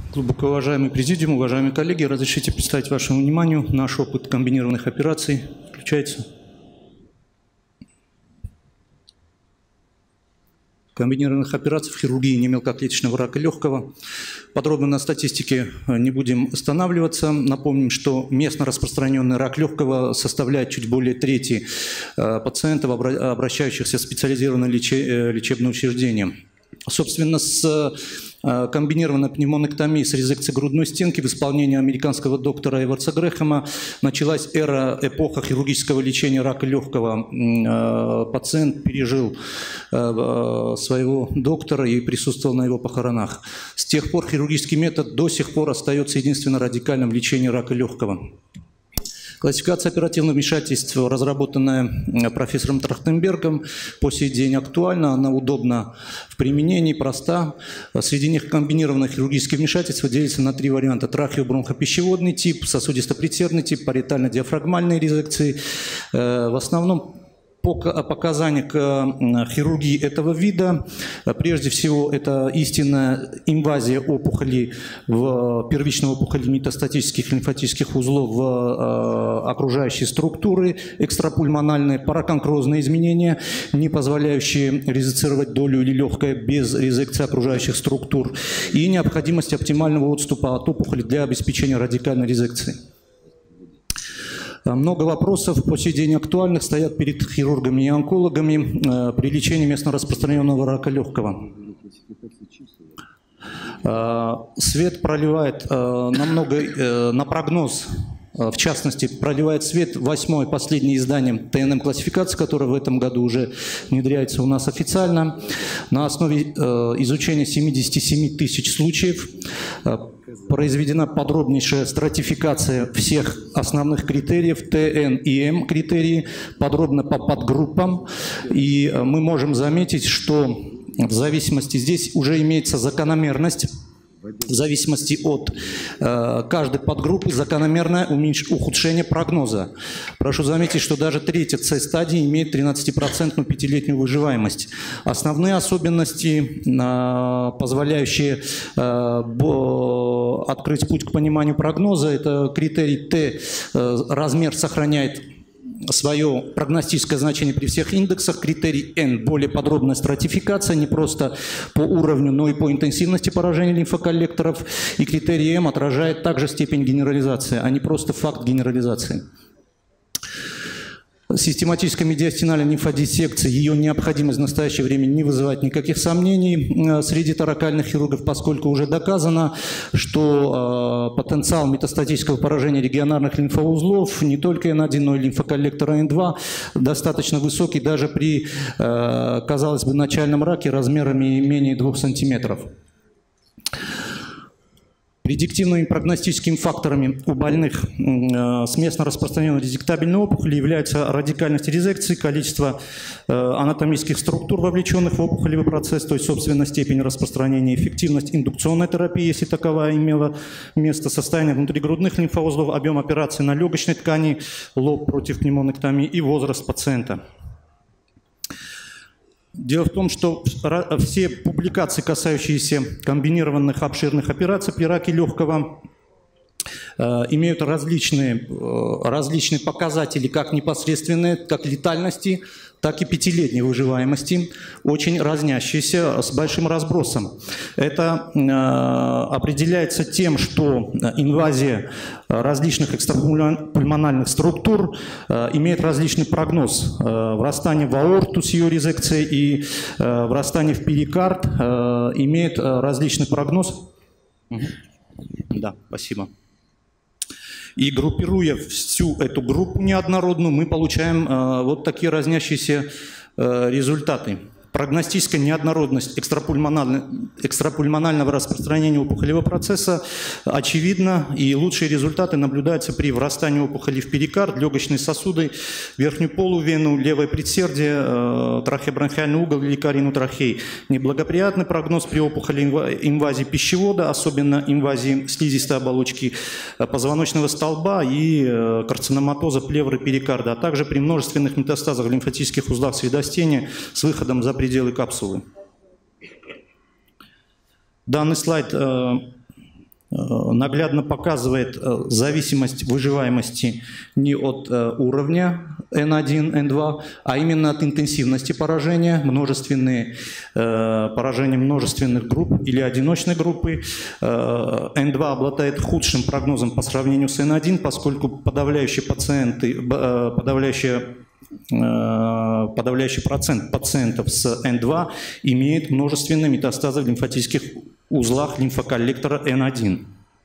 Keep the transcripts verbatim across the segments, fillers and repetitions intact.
Глубоко уважаемый президиум, уважаемые коллеги, разрешите представить вашему вниманию наш опыт комбинированных операций. Включается. Комбинированных операций в хирургии немелкоклеточного рака легкого. Подробно на статистике не будем останавливаться. Напомним, что местно распространенный рак легкого составляет чуть более трети пациентов, обращающихся в специализированное лечебное учреждение. Собственно, с комбинированной пневмонэктомией с резекцией грудной стенки в исполнении американского доктора Эвардса Грэхэма началась эра, эпоха хирургического лечения рака легкого. Пациент пережил своего доктора и присутствовал на его похоронах. С тех пор хирургический метод до сих пор остается единственно радикальным лечением рака легкого. Классификация оперативного вмешательства, разработанная профессором Трахтенбергом, по сей день актуальна, она удобна в применении, проста. Среди них комбинированное хирургическое вмешательство делится на три варианта. Трахеобронхопищеводный тип, сосудисто-предсердный тип, париетально-диафрагмальные резекции. В основном по показаниям к хирургии этого вида, прежде всего, это истинная инвазия опухолей, в, первичной опухоли метастатических лимфатических узлов в э, окружающие структуры, экстрапульмональные параконкрозные изменения, не позволяющие резецировать долю или легкое без резекции окружающих структур, и необходимость оптимального отступа от опухоли для обеспечения радикальной резекции. Много вопросов по сей день актуальных стоят перед хирургами и онкологами э, при лечении местно распространенного рака легкого. Э, свет проливает э, намного э, на прогноз, э, в частности, проливает свет восьмое последнее издание Т Н М-классификации, которое в этом году уже внедряется у нас официально. На основе э, изучения семидесяти семи тысяч случаев э, произведена подробнейшая стратификация всех основных критериев, Т Н и М критерии, подробно по подгруппам. И мы можем заметить, что в зависимости, здесь уже имеется закономерность, в зависимости от э, каждой подгруппы закономерное уменьш... ухудшение прогноза. Прошу заметить, что даже третья С-стадия имеет тринадцатипроцентную пятилетнюю выживаемость. Основные особенности, э, позволяющие э, бо... открыть путь к пониманию прогноза, это критерий Т, э, размер сохраняет свое прогностическое значение при всех индексах, критерий Н, более подробная стратификация, не просто по уровню, но и по интенсивности поражения лимфоколлекторов, и критерий М отражает также степень генерализации, а не просто факт генерализации. Систематическая медиастинальная лимфодиссекция, ее необходимость в настоящее время не вызывает никаких сомнений среди торакальных хирургов, поскольку уже доказано, что э, потенциал метастатического поражения регионарных лимфоузлов не только Н один, но и лимфоколлектора Н два достаточно высокий даже при, э, казалось бы, начальном раке размерами менее двух сантиметров. Предиктивными прогностическими факторами у больных э, с местно распространенной резектабельной опухолью являются радикальность резекции, количество э, анатомических структур, вовлеченных в опухолевый процесс, то есть, собственно, степень распространения, эффективность индукционной терапии, если таковая имела место, состояние внутригрудных лимфоузлов, объем операций на легочной ткани, лоб против пневмонэктомии и возраст пациента. Дело в том, что все публикации, касающиеся комбинированных обширных операций при раке легкого, имеют различные, различные показатели, как непосредственные, как летальности, так и пятилетней выживаемости, очень разнящиеся, с большим разбросом. Это э, определяется тем, что инвазия различных экстрапульмональных структур э, имеет различный прогноз. Э, врастание в аорту с ее резекцией и э, врастание в перикард э, имеет э, различный прогноз. Угу. Да, спасибо. И группируя всю эту группу неоднородную, мы получаем э, вот такие разнящиеся э, результаты. Прогностическая неоднородность экстрапульмонального распространения опухолевого процесса очевидна, и лучшие результаты наблюдаются при врастании опухоли в перикард, легочные сосуды, верхнюю полувену, левое предсердие, э, трахеобронхиальный угол или карину трахеи. Неблагоприятный прогноз при опухоли инвазии пищевода, особенно инвазии слизистой оболочки позвоночного столба и э, карциноматоза плевры перикарда, а также при множественных метастазах в лимфатических узлах средостения с выходом за пределы капсулы. Данный слайд э, наглядно показывает зависимость выживаемости не от уровня эн один, эн два, а именно от интенсивности поражения, множественные, поражения множественных групп или одиночной группы. эн два обладает худшим прогнозом по сравнению с эн один, поскольку подавляющие пациенты, подавляющие подавляющий процент пациентов с эн два имеет множественные метастазы в лимфатических узлах лимфоколлектора эн один.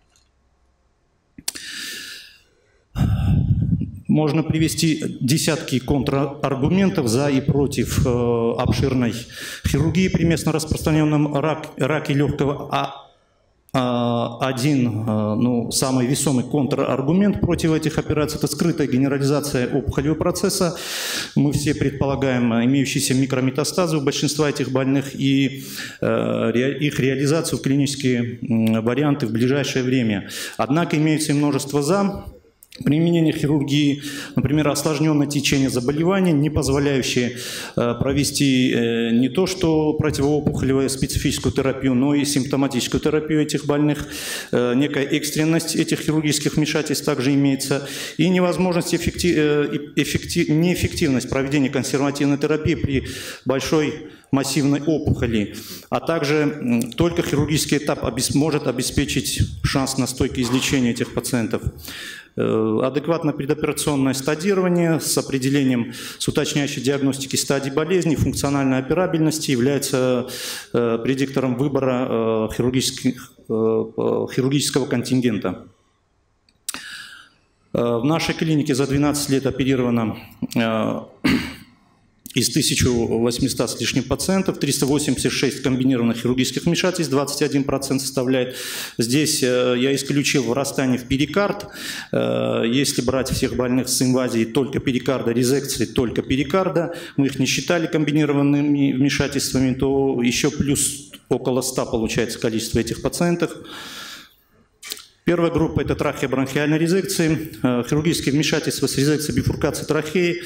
Можно привести десятки контраргументов за и против э, обширной хирургии при местно распространенном рак, раке легкого. А один, ну, самый весомый контраргумент против этих операций – это скрытая генерализация опухолевого процесса. Мы все предполагаем имеющиеся микрометастазы у большинства этих больных и э, их реализацию в клинические варианты в ближайшее время. Однако имеется и множество «за». Применение хирургии, например, осложненное течение заболевания, не позволяющее э, провести э, не то что противоопухолевую специфическую терапию, но и симптоматическую терапию этих больных. Э, некая экстренность этих хирургических вмешательств также имеется. И невозможность, эффектив, э, эффектив, неэффективность проведения консервативной терапии при большой массивной опухоли, а также только хирургический этап может обеспечить шанс на стойкое излечение этих пациентов. Адекватное предоперационное стадирование с определением, с уточняющей диагностики стадий болезни, функциональной операбельности является предиктором выбора хирургического контингента. В нашей клинике за двенадцать лет оперировано из тысячи восьмисот с лишним пациентов, триста восемьдесят шесть комбинированных хирургических вмешательств, двадцать один процент составляет. Здесь я исключил врастание в перикард. Если брать всех больных с инвазией только перикарда, резекции только перикарда, мы их не считали комбинированными вмешательствами, то еще плюс около ста получается количество этих пациентов. Первая группа – это трахеобронхиальные резекции, хирургические вмешательства с резекцией бифуркации трахеи.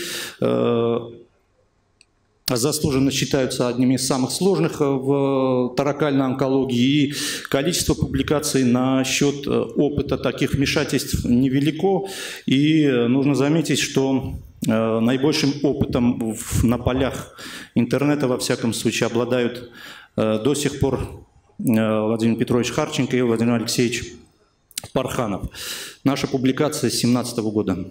Заслуженно считаются одними из самых сложных в торакальной онкологии, и количество публикаций насчет опыта таких вмешательств невелико. И нужно заметить, что наибольшим опытом на полях интернета, во всяком случае, обладают до сих пор Владимир Петрович Харченко и Владимир Алексеевич Парханов. Наша публикация с две тысячи семнадцатого года.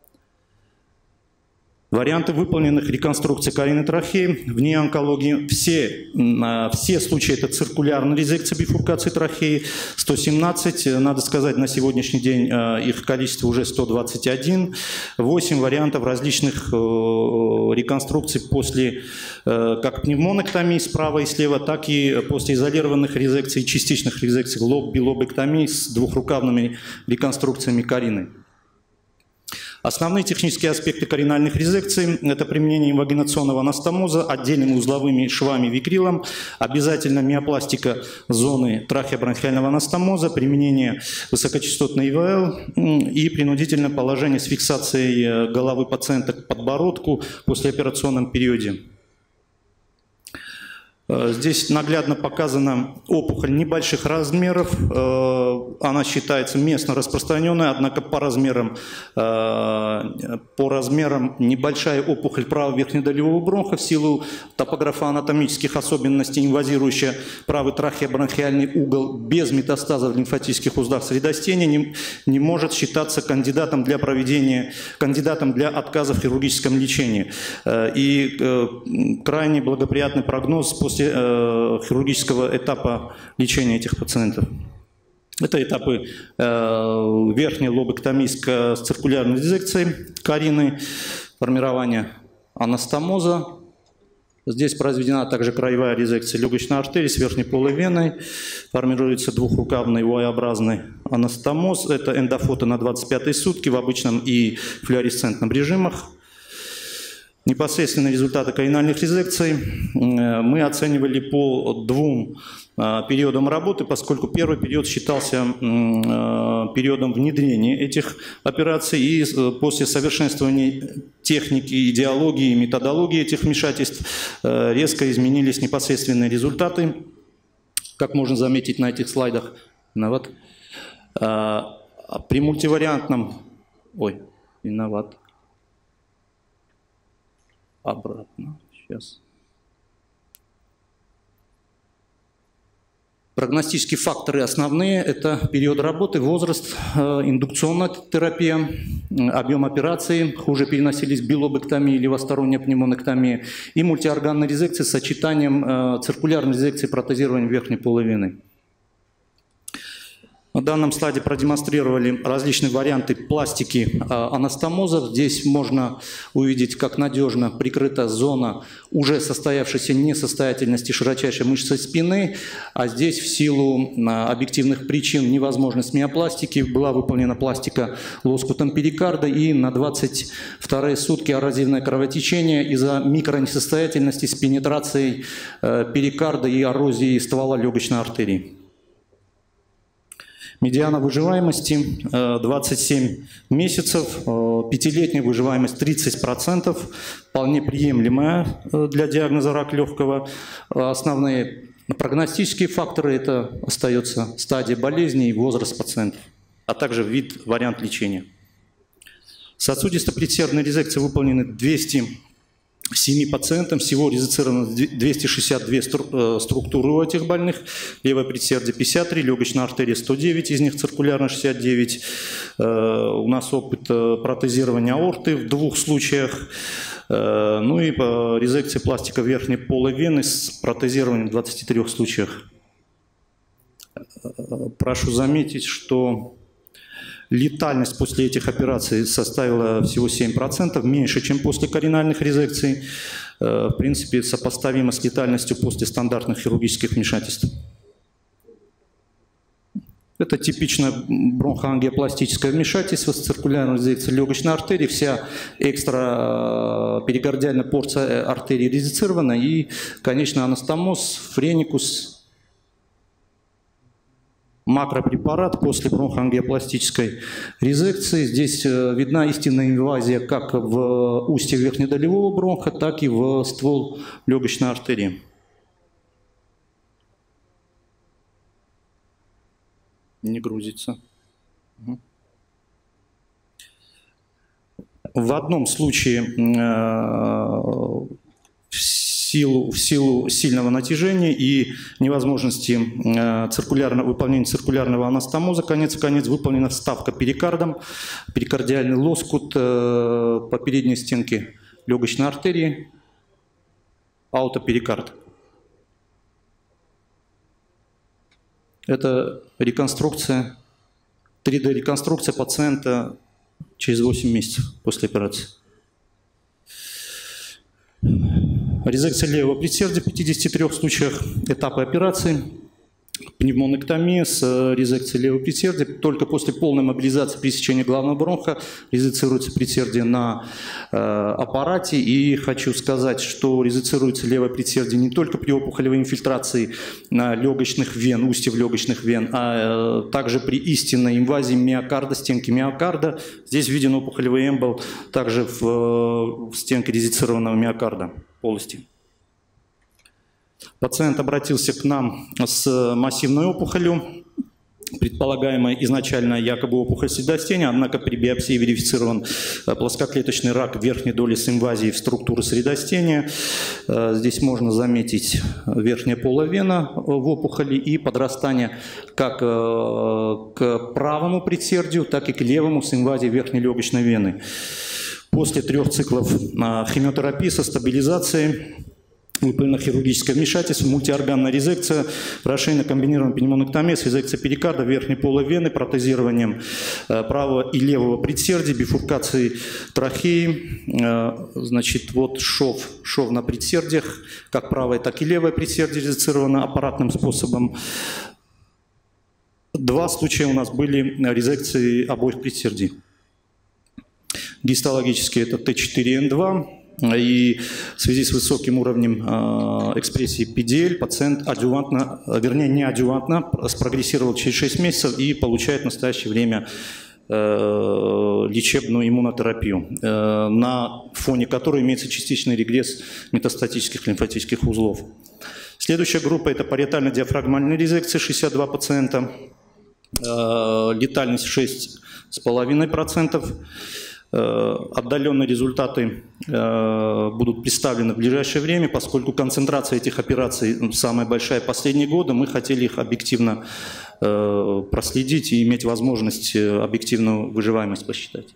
Варианты выполненных реконструкций карийной трахеи вне онкологии. Все, все случаи это циркулярная резекция бифуркации трахеи. сто семнадцать, надо сказать, на сегодняшний день их количество уже сто двадцать один. восемь вариантов различных реконструкций после как пневмонэктомии справа и слева, так и после изолированных резекций, частичных резекций лоб-билобэктомии с двухрукавными реконструкциями карины. Основные технические аспекты каринальных резекций – это применение инвагинационного анастомоза отдельными узловыми швами викрилом, обязательно миопластика зоны трахеобронхиального анастомоза, применение высокочастотной и вэ эл и принудительное положение с фиксацией головы пациента к подбородку в послеоперационном периоде. Здесь наглядно показана опухоль небольших размеров, она считается местно распространенной, однако по размерам, по размерам небольшая опухоль правого верхнедолевого бронха в силу топографо-анатомических особенностей, инвазирующая правый трахеобронхиальный угол без метастазов в лимфатических узлах средостения, не, не может считаться кандидатом для проведения, кандидатом для отказа в хирургическом лечении. И крайне благоприятный прогноз после хирургического этапа лечения этих пациентов. Это этапы э, верхней лобэктомии с циркулярной резекцией карины, формирование анастомоза. Здесь произведена также краевая резекция легочной артерии с верхней полой веной. Формируется двухрукавный Y-образный анастомоз. Это эндофото на двадцать пятые сутки в обычном и флуоресцентном режимах. Непосредственные результаты каринальных резекций мы оценивали по двум периодам работы, поскольку первый период считался периодом внедрения этих операций, и после совершенствования техники, идеологии, методологии этих вмешательств резко изменились непосредственные результаты. Как можно заметить на этих слайдах, Виноват. А, при мультивариантном... Ой, виноват. Обратно. Сейчас. Прогностические факторы основные – это период работы, возраст, индукционная терапия, объем операции, хуже переносились билобэктомия, левосторонняя пневмонэктомия и мультиорганная резекция с сочетанием циркулярной резекции и протезирования верхней половины. На данном слайде продемонстрировали различные варианты пластики анастомозов. Здесь можно увидеть, как надежно прикрыта зона уже состоявшейся несостоятельности широчайшей мышцы спины, а здесь в силу объективных причин невозможность миопластики была выполнена пластика лоскутом перикарда, и на двадцать вторые сутки эрозивное кровотечение из-за микронесостоятельности с пенетрацией перикарда и эрозией ствола легочной артерии. Медиана выживаемости двадцать семь месяцев, пятилетняя выживаемость тридцать процентов, вполне приемлемая для диагноза рак легкого. Основные прогностические факторы – это остается стадия болезни и возраст пациентов, а также вид, вариант лечения. Сосудисто-предсердная резекция выполнена двести семи пациентам, всего резецировано двести шестьдесят две структуры у этих больных. Левое предсердие пятьдесят три, легочная артерия сто девять, из них циркулярно шестьдесят девять. У нас опыт протезирования аорты в двух случаях. Ну и резекция пластика верхней полой вены с протезированием в двадцати трёх случаях. Прошу заметить, что летальность после этих операций составила всего семь процентов, меньше, чем после корональных резекций. В принципе, сопоставимо с летальностью после стандартных хирургических вмешательств. Это типичное бронхоангиопластическое вмешательство с циркулярной резекцией легочной артерии. Вся экстраперикардиальная порция артерии резецирована, и, конечно, анастомоз, френикус, макропрепарат после бронхоангиопластической резекции. Здесь видна истинная инвазия как в устье верхнедолевого бронха, так и в ствол легочной артерии. Не грузится. В одном случае в силу, в силу сильного натяжения и невозможности циркулярно, выполнения циркулярного анастомоза конец в конец выполнена вставка перикардом, перикардиальный лоскут по передней стенке легочной артерии, аутоперикард. Это реконструкция, три дэ реконструкция пациента через восемь месяцев после операции. Резекция левого предсердия в пятидесяти трёх случаях, этапы операции, пневмонэктомия с резекцией левого предсердия. Только после полной мобилизации пресечения главного бронха резецируется предсердие на э, аппарате. И хочу сказать, что резецируется левое предсердие не только при опухолевой инфильтрации на легочных вен, устьев легочных вен, а э, также при истинной инвазии миокарда, стенки миокарда. Здесь виден опухолевый эмбол также в, в стенке резецированного миокарда полости. Пациент обратился к нам с массивной опухолью, предполагаемая изначально якобы опухоль средостения, однако при биопсии верифицирован плоскоклеточный рак верхней доли с инвазией в структуру средостения. Здесь можно заметить верхняя половина в опухоли и подрастание как к правому предсердию, так и к левому с инвазией верхней легочной вены. После трех циклов химиотерапии со стабилизацией выполнено хирургическое вмешательство, мультиорганная резекция, расширенная комбинированная пневмонэктомия с резекцией перикарда, верхней полой вены, протезированием правого и левого предсердий, бифуркацией трахеи. Значит, вот шов, шов на предсердиях, как правое, так и левое предсердие резецировано аппаратным способом. Два случая у нас были резекции обоих предсердий. Гистологически это Т четыре Н два. И в связи с высоким уровнем э, экспрессии пи ди эль пациент адювантно, вернее не адювантно, спрогрессировал через шесть месяцев и получает в настоящее время э, лечебную иммунотерапию, э, на фоне которой имеется частичный регресс метастатических лимфатических узлов. Следующая группа – это париетально-диафрагмальная резекция, шестьдесят два пациента. летальность шесть с половиной процентов. Отдаленные результаты будут представлены в ближайшее время, поскольку концентрация этих операций самая большая в последние годы, мы хотели их объективно проследить и иметь возможность объективную выживаемость посчитать.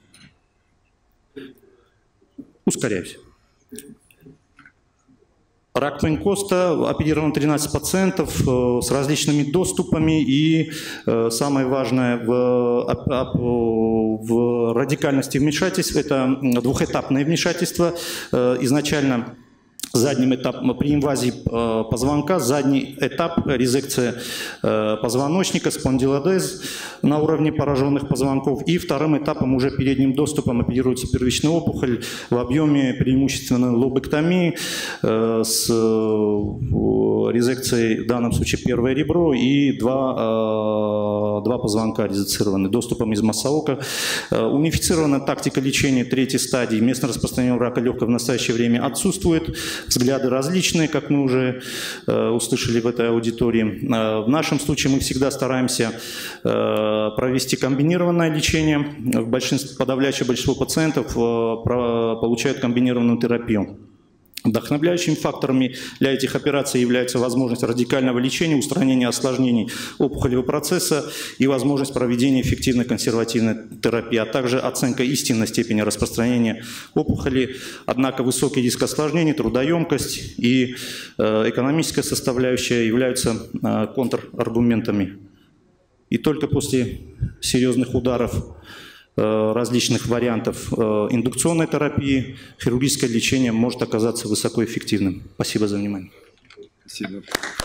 Ускоряюсь. Рак Пенкоста оперирован тринадцать пациентов с различными доступами и, самое важное, в, в радикальности вмешательств, это двухэтапное вмешательство. Изначально задним этапом при инвазии позвонка, задний этап резекция позвоночника, спондилодез на уровне пораженных позвонков, и вторым этапом уже передним доступом оперируется первичная опухоль в объеме преимущественно лобэктомии с резекцией, в данном случае первое ребро и два, два позвонка резецированы доступом из массоока. Унифицированная тактика лечения третьей стадии местно распространенного рака легкого в настоящее время отсутствует. Взгляды различные, как мы уже э, услышали в этой аудитории. Э, в нашем случае мы всегда стараемся э, провести комбинированное лечение. В большинстве, подавляющее большинство пациентов э, про, получают комбинированную терапию. Вдохновляющими факторами для этих операций является возможность радикального лечения, устранения осложнений опухолевого процесса и возможность проведения эффективной консервативной терапии, а также оценка истинной степени распространения опухоли. Однако высокий риск осложнений, трудоемкость и э, экономическая составляющая являются э, контраргументами. И только после серьезных ударов различных вариантов индукционной терапии, хирургическое лечение может оказаться высокоэффективным. Спасибо за внимание. Спасибо.